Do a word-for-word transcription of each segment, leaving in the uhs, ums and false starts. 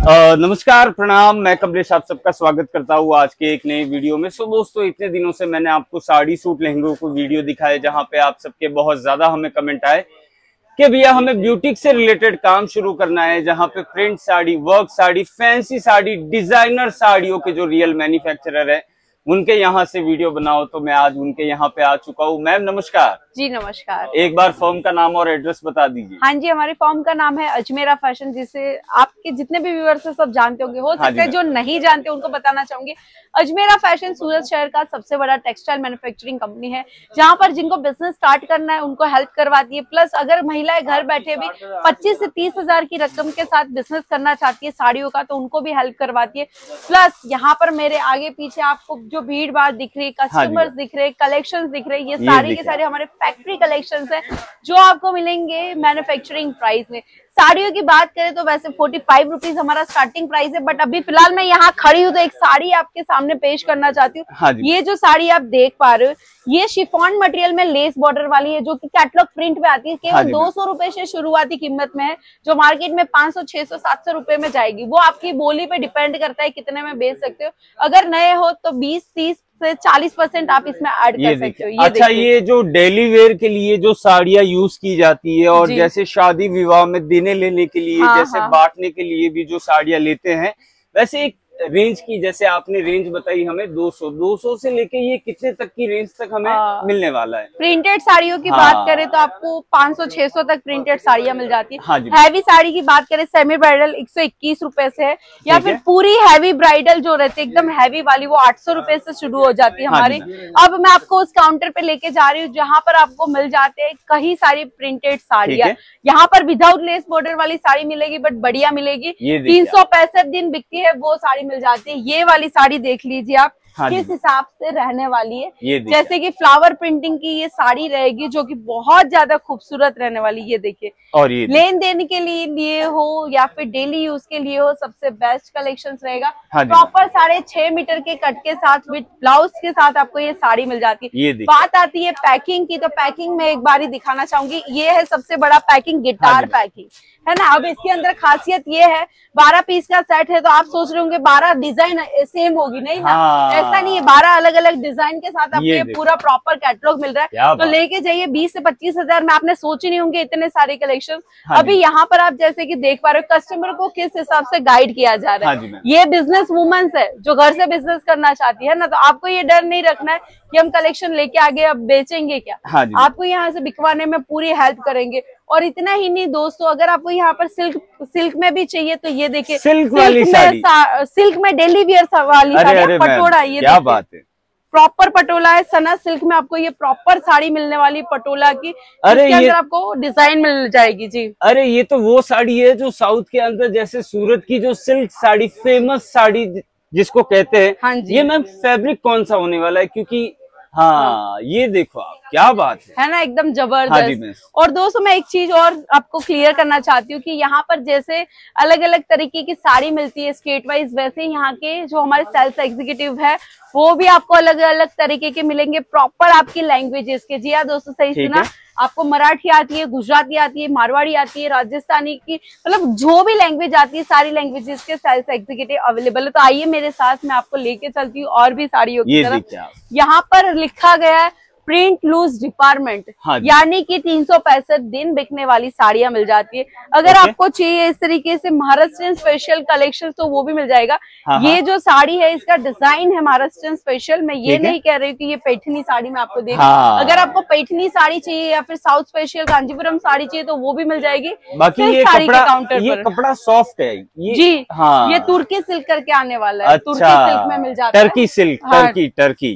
Uh, नमस्कार, प्रणाम। मैं कमलेश आप सबका स्वागत करता हूँ आज के एक नए वीडियो में। सो दोस्तों, इतने दिनों से मैंने आपको साड़ी सूट लहंगों को वीडियो दिखाए, जहाँ पे आप सबके बहुत ज्यादा हमें कमेंट आए कि भैया हमें ब्यूटिक से रिलेटेड काम शुरू करना है, जहाँ पे print sari, work sari, fancy sari, designer साड़ियों के जो रियल मैन्युफैक्चरर है उनके यहाँ से वीडियो बनाओ। तो मैं आज उनके यहाँ पे आ चुका हूँ। मैम नमस्कार। जी नमस्कार। एक बार फर्म का नाम और एड्रेस बता दीजिए। हाँ जी, हमारी फर्म का नाम है अजमेरा फैशन, जिसे आपके जितने भी व्यूअर्स हैं सब जानते होंगे। हो सकता है जो नहीं जानते उनको बताना चाहूंगी। अजमेरा फैशन सूरत शहर का सबसे बड़ा टेक्सटाइल मैन्युफैक्चरिंग कंपनी है, जहाँ पर जिनको बिजनेस स्टार्ट करना है उनको हेल्प करवाती है। प्लस अगर महिलाएं घर बैठे भी पच्चीस से तीस हजार की रकम के साथ बिजनेस करना चाहती है साड़ियों का, तो उनको भी हेल्प करवाती है। प्लस यहाँ पर मेरे आगे पीछे आपको जो भीड़ भाड़ दिख रही है, कस्टमर्स दिख रहे हैं, कलेक्शंस दिख रहे हैं, ये सारे के सारे हमारे फैक्ट्री कलेक्शंस हैं जो आपको मिलेंगे मैन्युफैक्चरिंग प्राइस में। साड़ियों की बात करें तो वैसे फोर्टी फाइव रुपीज हमारा स्टार्टिंग प्राइस है, बट अभी फिलहाल मैं यहाँ खड़ी हूँ तो एक साड़ी आपके सामने पेश करना चाहती हूँ। हाँ, ये जो साड़ी आप देख पा रहे हो ये शिफॉन मटेरियल में लेस बॉर्डर वाली है, जो कि कैटलॉग प्रिंट पे आती है। केवल दो सौ रुपए से शुरुआती कीमत में है, जो मार्केट में पाँच सौ, छह सौ, सात सौ रुपए में जाएगी। वो आपकी बोली पे डिपेंड करता है कितने में बेच सकते हो। अगर नए हो तो बीस तीस से चालीस परसेंट आप इसमें ऐड कर सकते हो। ये अच्छा, ये जो डेली वेयर के लिए जो साड़ियाँ यूज की जाती है और जैसे शादी विवाह में देने लेने के लिए, हाँ, जैसे हाँ, बांटने के लिए भी जो साड़ियाँ लेते हैं, वैसे एक रेंज की, जैसे आपने रेंज बताई हमें दो सौ दो सौ से लेके ये कितने तक की रेंज तक हमें आ, मिलने वाला है? प्रिंटेड साड़ियों की हाँ, बात करें तो आपको पाँच सौ छह सौ तक प्रिंटेड साड़ियाँ मिल जाती है। हाँ, हैवी साड़ी की बात करें सेमी ब्राइडल एक सौ इक्कीस रुपए से है, या फिर पूरी हैवी ब्राइडल जो रहती है एकदम हैवी वाली वो आठ सौ रुपए से शुरू हो जाती है हमारी। अब मैं आपको उस काउंटर पे लेके जा रही हूँ जहाँ पर आपको मिल जाते हैं कई सारी प्रिंटेड साड़ियाँ। यहाँ पर विदाउट लेस बॉर्डर वाली साड़ी मिलेगी, बट बढ़िया मिलेगी। तीन सौ पैंसठ दिन बिकती है वो साड़ी मिल जाती है। ये वाली साड़ी देख लीजिए आप, हाँ, किस हिसाब से रहने वाली है। जैसे कि फ्लावर प्रिंटिंग की ये साड़ी रहेगी, जो कि बहुत ज्यादा खूबसूरत रहने वाली। ये देखिए, और ये लेन देन के लिए लिए हो या फिर डेली यूज के लिए हो, सबसे बेस्ट कलेक्शंस रहेगा। हाँ, प्रॉपर साढ़े छह मीटर के कट के साथ विद ब्लाउज के साथ आपको ये साड़ी मिल जाती है। बात आती है पैकिंग की, तो पैकिंग में एक बार ही दिखाना चाहूंगी। ये है सबसे बड़ा पैकिंग, गिटार पैकिंग है ना। अब इसके अंदर खासियत ये है, बारह पीस का सेट है, तो आप सोच रहे होंगे बारह डिजाइन सेम होगी, नहीं ना। हाँ, ऐसा नहीं है, बारह अलग अलग डिजाइन के साथ आपको ये पूरा प्रॉपर कैटलॉग मिल रहा है। तो लेके जाइए बीस से पच्चीस हजार में। आपने सोचे नहीं होंगे इतने सारे कलेक्शन। हाँ, अभी यहाँ पर आप जैसे कि देख पा रहे हो कस्टमर को किस हिसाब से गाइड किया जा रहा है। हाँ, ये बिजनेस वुमेन्स है जो घर से बिजनेस करना चाहती है ना, तो आपको ये डर नहीं रखना है कि हम कलेक्शन लेके आगे अब बेचेंगे क्या। हाँ, आपको यहाँ से बिकवाने में पूरी हेल्प करेंगे। और इतना ही नहीं दोस्तों, अगर आपको यहाँ पर सिल्क सिल्क में भी चाहिए तो ये देखिए, सिल्क वाली साड़ी, सिल्क में डेली वियर वाली साड़ी, पटोला। ये क्या बात है, प्रॉपर पटोला है। सना सिल्क में आपको ये प्रॉपर साड़ी मिलने वाली पटोला की। अरे इसके अंदर आपको डिजाइन मिल जाएगी जी। अरे ये तो वो साड़ी है जो साउथ के अंदर, जैसे सूरत की जो सिल्क साड़ी, फेमस साड़ी जिसको कहते हैं। हाँ जी। ये मैम फैब्रिक कौन सा होने वाला है? क्योंकि हाँ, हाँ, ये देखो आप, क्या बात है है ना, एकदम जबरदस्त। हाँ, और दोस्तों मैं एक चीज और आपको क्लियर करना चाहती हूँ कि यहाँ पर जैसे अलग अलग तरीके की साड़ी मिलती है स्टेट वाइज, वैसे यहाँ के जो हमारे सेल्स एग्जीक्यूटिव है वो भी आपको अलग अलग तरीके के मिलेंगे, प्रॉपर आपकी लैंग्वेजेस के। जी हाँ दोस्तों, सही सुना, आपको मराठी आती है, गुजराती आती है, मारवाड़ी आती है, राजस्थानी की, मतलब जो भी लैंग्वेज आती है सारी लैंग्वेजेस के सेल्स एग्जीक्यूटिव अवेलेबल है। तो आइए मेरे साथ, मैं आपको लेके चलती हूँ और भी साड़ियों की तरफ। यहाँ पर लिखा गया है प्रिंट लूज डिपार्टमेंट, हाँ, यानी कि तीन सौ पैंसठ दिन बिकने वाली साड़ियां मिल जाती है। अगर आपको चाहिए इस तरीके से महाराष्ट्रियन स्पेशल कलेक्शन तो वो भी मिल जाएगा। हाँ, ये जो साड़ी है इसका डिजाइन है महाराष्ट्रियन स्पेशल। मैं ये नहीं कह रही हूँ कि ये पैठनी साड़ी में आपको देगी। हाँ, अगर आपको पैठनी साड़ी चाहिए या फिर साउथ स्पेशल कांजीपुरम साड़ी चाहिए तो वो भी मिल जाएगी। बाकी ये साड़ी के काउंटर ये पर कपड़ा सॉफ्ट है ये, जी हाँ, ये तुर्की सिल्क करके आने वाला है। तुर्की सिल्क में मिल जाता है, Turkey silk, Turkey Turkey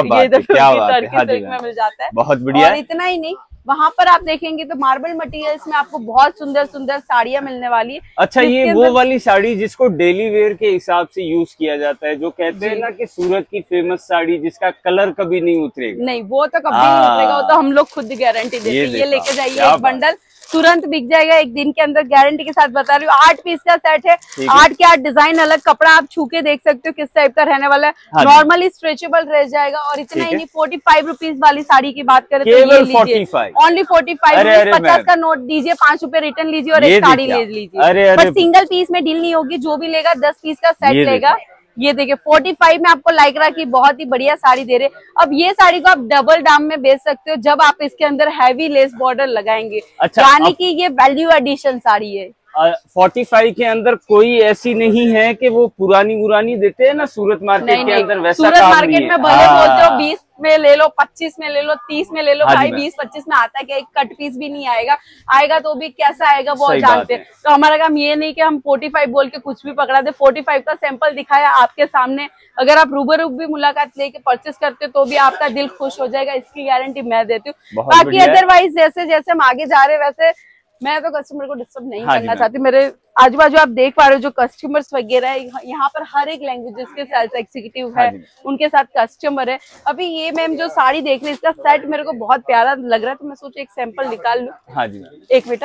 sorry मिल जाता है। बहुत बढ़िया। और इतना ही नहीं, वहाँ पर आप देखेंगे तो मार्बल मटेरियल्स में आपको बहुत सुंदर सुंदर साड़ियाँ मिलने वाली है। अच्छा, ये वो वाली साड़ी जिसको डेली वेयर के हिसाब से यूज किया जाता है, जो कहते हैं ना कि सूरत की फेमस साड़ी जिसका कलर कभी नहीं उतरेगा। नहीं, वो तो कभी नहीं उतरेगा, वो तो हम लोग खुद गारंटी देते हैं। ये लेके जाइए एक बंडल, तुरंत बिक जाएगा एक दिन के अंदर, गारंटी के साथ बता रही हूँ। आठ पीस का सेट है, आठ के आठ डिजाइन अलग, कपड़ा आप छू के देख सकते हो किस टाइप का रहने वाला है। नॉर्मली स्ट्रेचेबल रह जाएगा। और इतना ही नहीं, फोर्टी फाइव रुपीज वाली साड़ी की बात करें तो ये लीजिए, ओनली फोर्टी फाइव, पचास का नोट दीजिए, पांच रुपए रिटर्न लीजिए और एक साड़ी ले लीजिए। पर सिंगल पीस में डील नहीं होगी, जो भी लेगा दस पीस का सेट लेगा। ये देखिए पैंतालीस में आपको लाइक्रा की बहुत ही बढ़िया साड़ी दे रहे। अब ये साड़ी को आप डबल दाम में बेच सकते हो जब आप इसके अंदर हैवी लेस बॉर्डर लगाएंगे। अच्छा, यानी कि ये वैल्यू एडिशन साड़ी है। पैंतालीस के अंदर कोई ऐसी नहीं है कि वो पुरानी पुरानी देते हैं ना सूरत मार्केट नहीं, के नहीं, अंदर वैसा सूरत मार्केट में भले बोलते हो बीस में ले लो, पच्चीस में ले लो, तीस में ले लो, भाई बीस पच्चीस में आता है कि एक कट पीस भी नहीं आएगा, आएगा तो भी कैसा आएगा वो जानते हैं। तो हमारा काम ये नहीं कि हम पैंतालीस बोल के कुछ भी पकड़ा दे। पैंतालीस का सैंपल दिखाया आपके सामने, अगर आप रूबरू भी मुलाकात लेके परचेस करते तो भी आपका दिल खुश हो जाएगा, इसकी गारंटी मैं देती हूँ। बाकी अदरवाइज जैसे जैसे हम आगे जा रहे वैसे मैं तो कस्टमर को डिस्टर्ब नहीं करना चाहती। मेरे आजू बाजू आप देख पा रहे हो जो कस्टमर्स वगैरह है, यहाँ पर हर एक लैंग्वेजेस के सेल्स एग्जीक्यूटिव है, उनके साथ कस्टमर है। अभी ये मैम जो साड़ी देख रही है इसका सेट मेरे को बहुत प्यारा लग रहा है, तो मैं सोचा एक सैंपल निकाल लूं। हाँ जी, एक बेटा,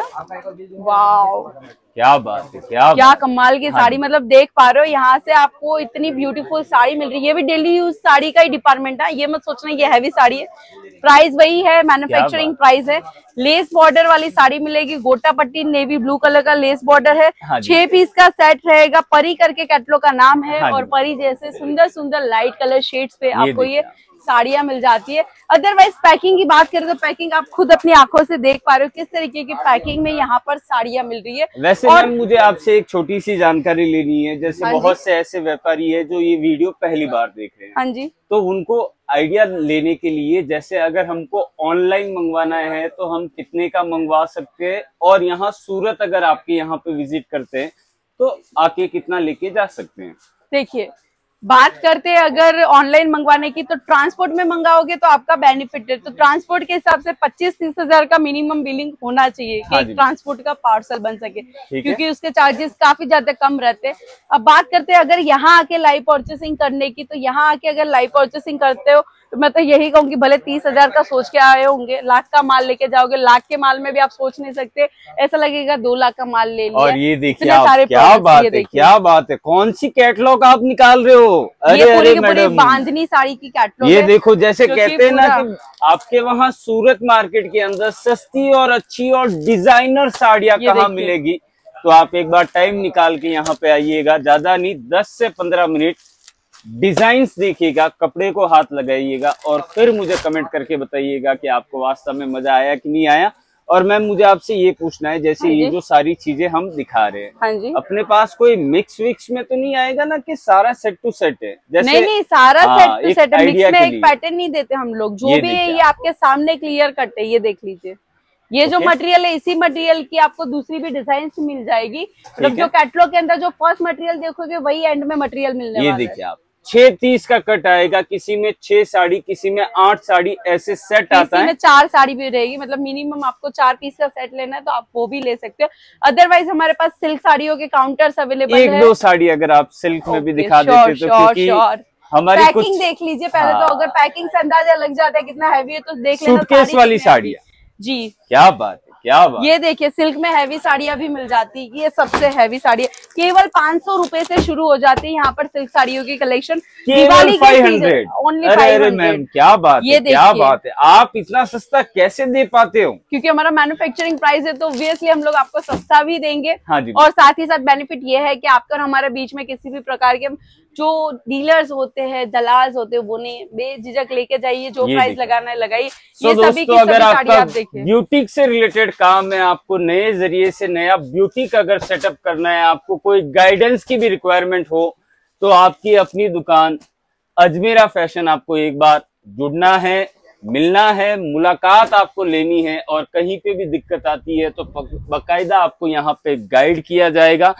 वाओ क्या बात है, क्या क्या कमाल की साड़ी। मतलब देख पा रहे हो यहाँ से आपको इतनी ब्यूटीफुल साड़ी मिल रही है। ये भी डेली यूज साड़ी का ही डिपार्टमेंट है, ये मत सोचना ये हैवी साड़ी है। प्राइस वही है, मैन्युफैक्चरिंग प्राइस है। लेस बॉर्डर वाली साड़ी मिलेगी, गोटा पट्टी नेवी ब्लू कलर का लेस बॉर्डर है। हाँ छह पीस का सेट रहेगा, परी करके कैटलॉग का नाम है। हाँ और परी जैसे सुंदर सुंदर लाइट कलर शेड्स पे आपको ये साड़ियां मिल जाती है। अदरवाइज पैकिंग की बात करें तो पैकिंग आप खुद अपनी आंखों से देख पा रहे हो किस तरीके की पैकिंग में यहाँ पर साड़ियां मिल रही है। वैसे और मैम मुझे आपसे एक छोटी सी जानकारी लेनी है, जैसे बहुत से ऐसे व्यापारी है जो ये वीडियो पहली बार देख रहे हैं। हाँ जी, तो उनको आइडिया लेने के लिए, जैसे अगर हमको ऑनलाइन मंगवाना है तो हम कितने का मंगवा सकते हैं, और यहाँ सूरत अगर आपके यहाँ पे विजिट करते हैं तो आके कितना लेके जा सकते हैं? देखिए बात करते हैं अगर ऑनलाइन मंगवाने की, तो ट्रांसपोर्ट में मंगाओगे तो आपका बेनिफिट है। तो ट्रांसपोर्ट के हिसाब से पच्चीस तीस हजार का मिनिमम बिलिंग होना चाहिए कि हाँ ट्रांसपोर्ट का पार्सल बन सके, क्योंकि उसके चार्जेस काफी ज्यादा कम रहते हैं। अब बात करते हैं अगर यहाँ आके लाइव परचेसिंग करने की, तो यहाँ आके अगर लाइव परचेसिंग करते हो तो मैं तो यही कहूंगी भले तीस हजार का सोच के आए होंगे, लाख का माल लेके जाओगे, लाख के माल में भी आप सोच नहीं सकते, ऐसा लगेगा दो लाख का माल ले लिया। और ये देखिए आप, क्या बात है, क्या बात है, कौन सी कैटलॉग आप निकाल रहे हो? अरे ये पूरी पूरी बांधनी साड़ी की कैटलॉग ये देखो, जैसे कहते हैं ना कि आपके वहाँ सूरत मार्केट के अंदर सस्ती और अच्छी और डिजाइनर साड़ियाँ कहाँ मिलेगी, तो आप एक बार टाइम निकाल के यहाँ पे आइएगा, ज्यादा नहीं दस से पंद्रह मिनट डिजाइन्स देखिएगा, कपड़े को हाथ लगाइएगा और फिर मुझे कमेंट करके बताइएगा कि आपको वास्तव में मजा आया कि नहीं आया। और मैम मुझे आपसे ये पूछना है, जैसे ये जो सारी चीजें हम दिखा रहे हैं, हाँ जी, अपने पास कोई मिक्स विक्स में तो नहीं आएगा ना कि सारा सेट टू सेट है? जैसे नहीं नहीं सारा आ, सेट टू सेट है, मिक्स में एक पैटर्न नहीं देते हम लोग, जो भी है ये आपके सामने क्लियर कट है। ये देख लीजिए, ये जो मटेरियल है इसी मटेरियल की आपको दूसरी भी डिजाइन मिल जाएगी। मतलब जो कैटलॉग के अंदर जो फर्स्ट मटेरियल देखोगे वही एंड में मटेरियल मिलने वाला है। ये देखिए आप, छह तीस का कट आएगा, किसी में छह साड़ी, किसी में आठ साड़ी, ऐसे सेट आता है। में चार साड़ी भी रहेगी, मतलब मिनिमम आपको चार पीस का सेट लेना है तो आप वो भी ले सकते हो। अदरवाइज हमारे पास सिल्क साड़ियों के काउंटर्स अवेलेबल है। एक दो साड़ी अगर आप सिल्क में भी दिखा देते तो, क्योंकि हमारी पैकिंग देख लीजिए पहले तो, अगर पैकिंग से अंदाजा लग जाता है कितना हैवी है तो देख लेना। सूटकेस वाली साड़ी जी, क्या बात है, क्या बात। ये देखिए सिल्क में हैवी साड़ियां भी मिल जाती है, ये सबसे हैवी साड़ी है, केवल पाँच सौ रुपए से शुरू हो जाती है यहाँ पर सिल्क साड़ियों की कलेक्शन। दिवाली के सीजन ओनली फाइव हंड्रेड। क्या बात है, क्या बात है, आप इतना सस्ता कैसे दे पाते हो? क्योंकि हमारा मैन्युफैक्चरिंग प्राइस है तो ऑब्वियसली हम लोग आपको सस्ता भी देंगे। हाँ जी। और साथ ही साथ बेनिफिट ये है कि आपका हमारे बीच में किसी भी प्रकार के जो डीलर्स होते हैं, दलाल होते हैं, वो नहीं, बेझिझक लेके जाइए, जो प्राइस लगाना है लगाइए। ये सभी की सभी साड़ी आप देखिए। ब्यूटी से रिलेटेड काम है, आपको नए जरिए से नया ब्यूटी का अगर सेटअप करना है, आपको कोई गाइडेंस की भी रिक्वायरमेंट हो, तो आपकी अपनी दुकान अजमेरा फैशन, आपको एक बार जुड़ना है, मिलना है, मुलाकात आपको लेनी है। और कहीं पे भी दिक्कत आती है तो बाकायदा आपको यहाँ पे गाइड किया जाएगा।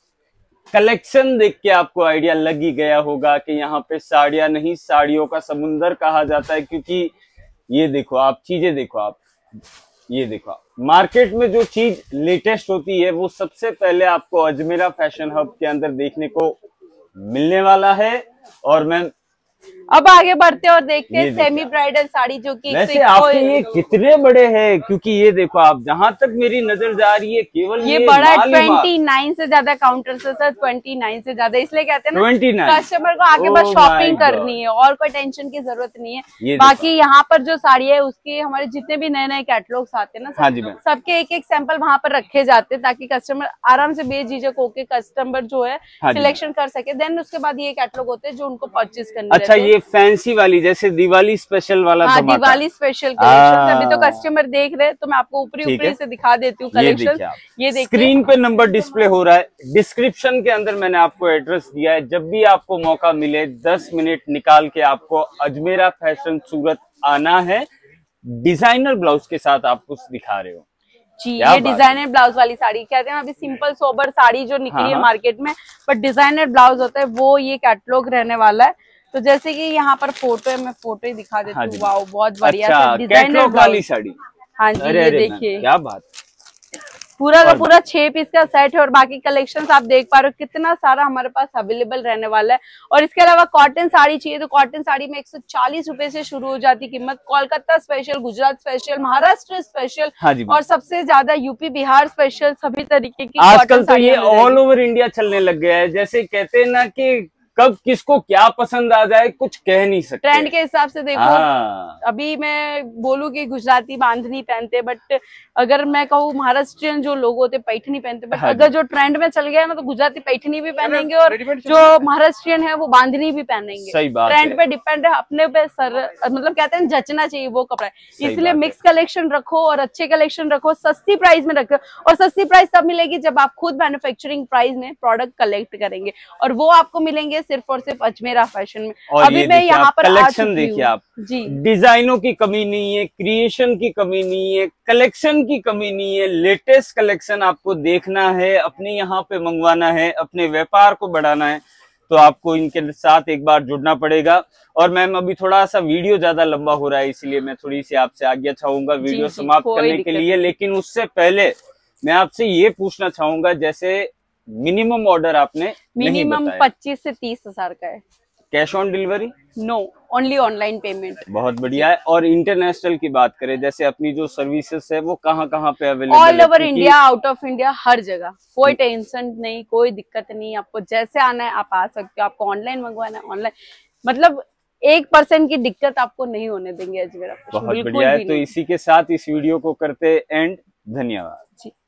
कलेक्शन देख के आपको आइडिया लग ही गया होगा कि यहाँ पे साड़ियां नहीं, साड़ियों का समुंदर कहा जाता है, क्योंकि ये देखो आप, चीजें देखो आप, ये देखो आप, मार्केट में जो चीज लेटेस्ट होती है वो सबसे पहले आपको अजमेरा फैशन हब के अंदर देखने को मिलने वाला है। और मैम अब आगे बढ़ते और देखते हैं सेमी ब्राइडल साड़ी जो कि वैसे आपके ये कितने बड़े हैं, क्योंकि ये देखो आप, जहाँ तक मेरी नजर जा रही है केवल ये, ये बड़ा ट्वेंटी नाइन से ज्यादा काउंटर से सर, ट्वेंटी नाइन से ज्यादा, इसलिए कहते हैं ना कस्टमर को आके बस शॉपिंग करनी है और कोई टेंशन की जरूरत नहीं है। बाकी यहाँ पर जो साड़ी है उसके हमारे जितने भी नए नए कैटलॉग्स आते हैं ना, सबके एक एक सैंपल वहाँ पर रखे जाते हैं ताकि कस्टमर आराम से बेझिझक होके कस्टमर जो है सिलेक्शन कर सके। देन उसके बाद ये कैटलॉग होते हैं जो उनको परचेज करने। अच्छा, ये फैंसी वाली जैसे दिवाली स्पेशल वाला, हाँ, दिवाली स्पेशल कलेक्शन अभी तो कस्टमर देख रहे हैं, तो मैं आपको ऊपरी ऊपरी से दिखा देती हूँ कलेक्शन। ये देखिए स्क्रीन पे नंबर डिस्प्ले हो रहा है, डिस्क्रिप्शन के अंदर मैंने आपको एड्रेस दिया है। जब भी आपको मौका मिले दस मिनट निकाल के आपको अजमेरा फैशन सूरत आना है। डिजाइनर ब्लाउज के साथ आप कुछ दिखा रहे हो जी, ये डिजाइनर ब्लाउज वाली साड़ी कहते हैं। अभी सिंपल सोबर साड़ी जो निकली है मार्केट में, बट डिजाइनर ब्लाउज होता है वो ये कैटलॉग रहने वाला है। तो जैसे कि यहाँ पर फोटो है, मैं फोटो ही दिखा देती हूँ। वाओ, बहुत बढ़िया डिजाइनर वाली साड़ी। हाँ जी, ये देखिए क्या बात, पूरा का पूरा छह पीस का सेट है और बाकी कलेक्शंस आप देख पा रहे हो कितना सारा हमारे पास अवेलेबल रहने वाला है। और इसके अलावा कॉटन साड़ी चाहिए तो कॉटन साड़ी में एक सौ चालीस रुपए से शुरू हो जाती कीमत। Kolkata special, Gujarat special, Maharashtra special, हाँ और सबसे ज्यादा यूपी बिहार स्पेशल, सभी तरीके की आजकल तो ये ऑल ओवर इंडिया चलने लग गया है। जैसे कहते हैं ना कि कब किसको क्या पसंद आ जाए कुछ कह नहीं सकते। ट्रेंड के हिसाब से देखो, अभी मैं बोलूँ कि गुजराती बांधनी पहनते, बट अगर मैं कहूँ महाराष्ट्रियन जो लोग होते पैठनी पहनते, बट अगर जो ट्रेंड में चल गया ना तो गुजराती पैठनी भी पहनेंगे और जो महाराष्ट्रियन है वो बांधनी भी पहनेंगे। सही बात ट्रेंड पे डिपेंड है, अपने पे सर मतलब कहते हैं जचना चाहिए वो कपड़ा। इसलिए मिक्स कलेक्शन रखो और अच्छे कलेक्शन रखो, सस्ती प्राइस में रखो। और सस्ती प्राइस तब मिलेगी जब आप खुद मैन्युफैक्चरिंग प्राइस में प्रोडक्ट कलेक्ट करेंगे, और वो आपको मिलेंगे सिर्फ और सिर्फ अजमेरा फैशन में। और अभी मैं यहाँ पर कलेक्शन देखिए आप जी, डिजाइनों की कमी नहीं है, क्रिएशन की कमी नहीं है, कलेक्शन की कमी नहीं है। लेटेस्ट कलेक्शन आपको देखना है, अपने यहाँ पे मंगवाना है, अपने व्यापार को बढ़ाना है तो आपको इनके साथ एक बार जुड़ना पड़ेगा। और मैम अभी थोड़ा सा वीडियो ज्यादा लंबा हो रहा है, इसलिए मैं थोड़ी सी आपसे आज्ञा चाहूंगा वीडियो समाप्त करने के लिए। लेकिन उससे पहले मैं आपसे ये पूछना चाहूंगा, जैसे मिनिमम ऑर्डर आपने मिनिमम पच्चीस से तीस हजार का है। Cash on delivery? No, only online payment. बहुत बढ़िया है। और इंटरनेशनल की बात करें, जैसे अपनी जो सर्विसेज है वो कहाँ कहाँ पे अवेलेबल है? All over India, out of India, हर जगह। कोई टेंशन नहीं, कोई दिक्कत नहीं। आपको जैसे आना है आप आ सकते हो, आपको ऑनलाइन मंगवाना है ऑनलाइन, मतलब एक परसेंट की दिक्कत आपको नहीं होने देंगे अजमेरा। बहुत बढ़िया है। तो इसी के साथ इस वीडियो को करते एंड, धन्यवाद जी।